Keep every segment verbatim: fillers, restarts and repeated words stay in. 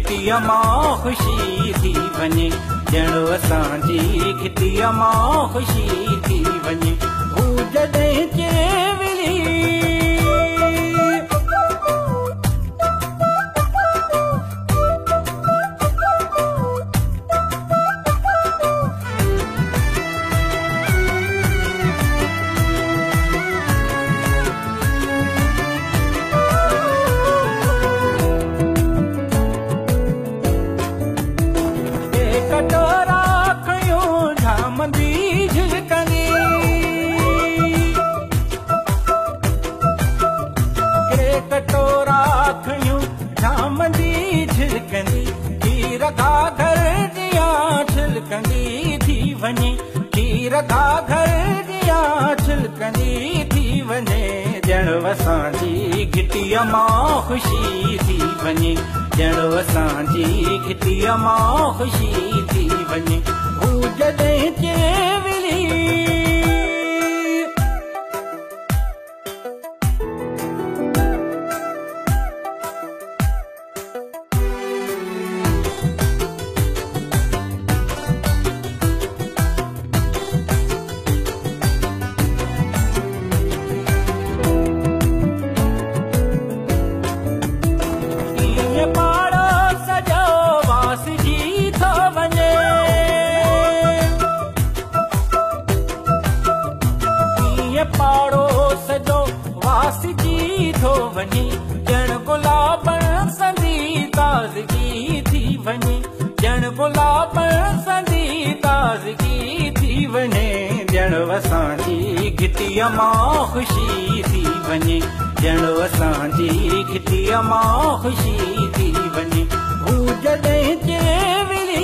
घिटीअ मां ख़ुशी थी वञे ॼणो असांजी घिटीअ मां ख़ुशी थी वञे हू जॾहिं चेवली कटोरा खयूं झामंदी झिलकंदी खीर घाघर जियां छिलकंदी थी वञे खीर घाघर जियां छिलकंदी थी वञे ॼणो असांजी घिटीअ मां ख़ुशी थी वञे ॼणो असांजी घिटीअ मां ख़ुशी थी वञे हू जॾहिं चेवली पाड़ोस जो वासिजी थो वञे ॼण गुलाबनि संदी ताज़गी थी वञे ॼण गुलाबनि संदी ताज़गी थी वञे ॼण असांजी घिटीअ मां ख़ुशी थी वञे ॼण असांजी घिटीअ मां ख़ुशी थी वञे हू जॾहिं चेवली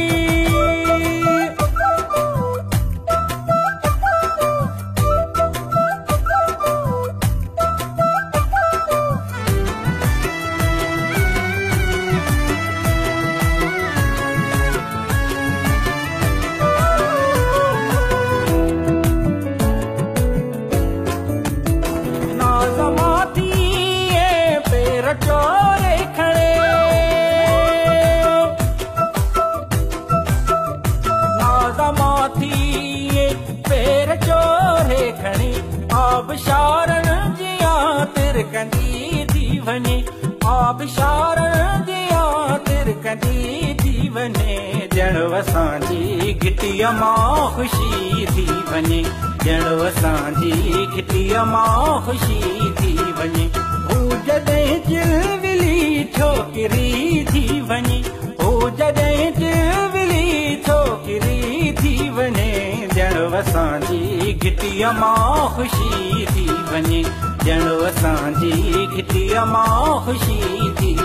चोरे खड़े नाज़माथी पेर चोरे खड़े आबशारनि जियां तिरकंदी थी वञे आबशारनि जियां तिरकंदी थी वञे ॼण असांजी घिटीअ मां ख़ुशी थी वञे ॼण असांजी घिटीअ मां ख़ुशी थी वञे हू जॾहिं चिलविली छोकिरी थी वञे हू जॾहिं चिलविली छोकिरी थी वञे ॼण असांजी घिटीअ मां ख़ुशी थी वञे ॼण असांजी घिटीअ मां ख़ुशी थी